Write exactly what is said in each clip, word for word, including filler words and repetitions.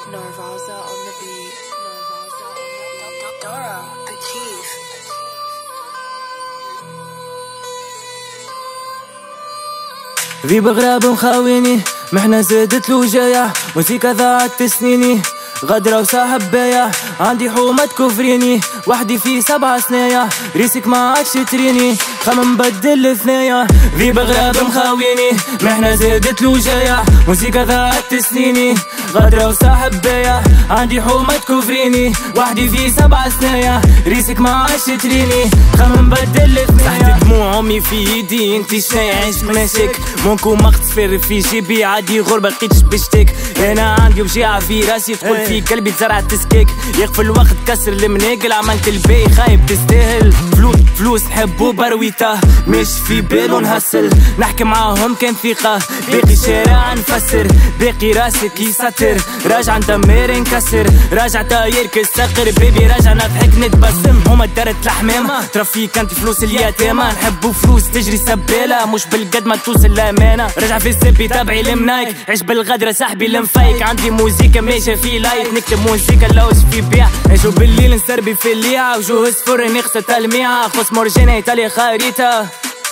Narvaza on the beat. Narvaza on the beat. Dora, the chief. في بغراب مخاويني محنة زادت له جاية، موسيقى ضاعت سنيني غدرة وصاحب بايع، عندي حومة تكفريني وحدي في سبع سنايا، ريسك ما عادش تريني خمم بدل الثنايا. في بغراب مخاويني محنة زادت له جاية، موسيقى ضاعت سنيني غدرة وصاحب بايع، عندي حومة تكفريني وحدي في سبع سنايا، ريسك ما عادش تريني خمم بدل الثنايا. تحت دموع امي في يدي انتي شناي عايش مناشك، مونكو مغتفر في جيبي عادي غربة لقيتش بشتك، انا عندي وجيعة في راسي تقول في قلبي تزرع تسكيك، يقف الوقت كسر المناقل عملت الباقي خايب تستاهل، فلوس فلوس نحبو برويته مش في بالو نهسل، نحكي معاهم كان ثقة باقي شارع نفسر، باقي راسك يسطر راجع ندمر نكسر، راجع طاير كالصقر بيبي راجع نضحك نتبسم، هما دارت الحمام ترفي كانت فلوس اليتامى، نحبو فلوس تجري سبالة مش بالقد ما توصل الأمانة، راجع في السبي تبعي المنايك عيش بالغدرة صاحبي المفايك، عندي موزيكا ماشية في لايت نكتب موزيكا لوش في بيع، نجو بالليل نسربي في الليعة وجوه صفر نغسل تلميعة، خص مرجانة ايطاليا خريطة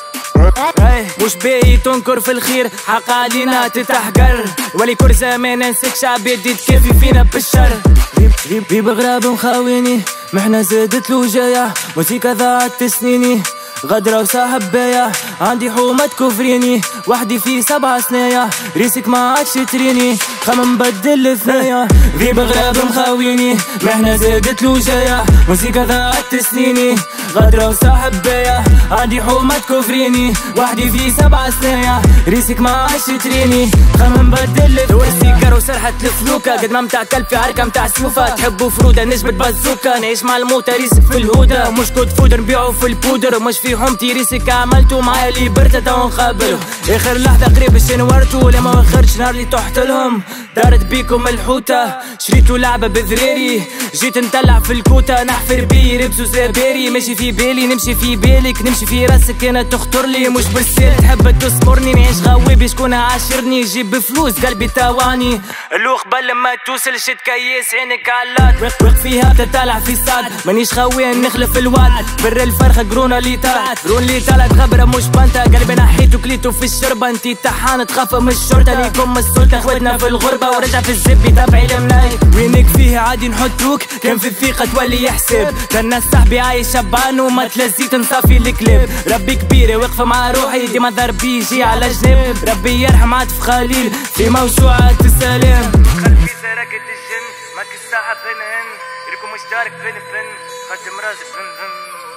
مش باهي تنكر في الخير حق علينا تتحقر، ولي كل زمان نسك شعب يدي تكفي فينا بالشر. في بغراب مخاويني محنة زادت له جاية، موسيقى ضاعت سنيني غدرة وصاحب بايع، عندي حومة تكفريني وحدي في سبع سنايا، ريسك ما عادش تريني خمم بدل الثنايا. في بغراب مخاويني محنة زادت له جاية، موسيقى ضاعت سنيني غدرة وصاحب بايع، عندي حومة تكفريني وحدي في سبع سنايا، ريسك ما عادش تريني خمم بدل الثنايا. وسرحت الفلوكة قد ما متاع كلب في عركة متاع سلوفة، تحبوا فرودة نجبة بازوكا نعيش مع الموتى ريسك في الهودة، مش كود فودر نبيعو في البودر، مش في حومتي ريسك عملتو معايا ليبرتا تو نقابلو، اخر لحظة قريب باش نورتو لما ماخرتش نهار اللي تحت لهم، دارت بيكم الحوتة شريتو لعبة بذريري، جيت نطلع في الكوتة نحفر بيه ربسو زبيري، ماشي في بالي نمشي في بالك نمشي في راسك انا تخطر لي، مش بالسير تحب تصبرني نعيش غوي شكون عاشرني، جيب فلوس قلبي تواني لو قبل ما توصل شد كيس عينك علات، وقف فيها تطلع في صاد مانيش خوين نخلف الواد، بر الفرخة قرونة اللي طلعت رون اللي طلعت غبرة مش بنتا، قلبي نحيتو كليتو في الشربة انتي طحانة تخاف من الشرطة، ليكم السلطة خواتنا في الغربة ورجع في الزبي تبعي الملاي، وينك فيه عادي نحطوك كان في الثقة تولي يحسب، كان صاحبي عايش شبعان وما تلزيت نصافي الكليب، ربي كبيرة واقفة مع روحي ديما ضربي يجي على جنب، ربي يرحم عاطف خليل في موسوعة السلام، خلفي سرقة الجن ماك الساحة فين هن لكم مشترك فين فين خدم رازق فين فين.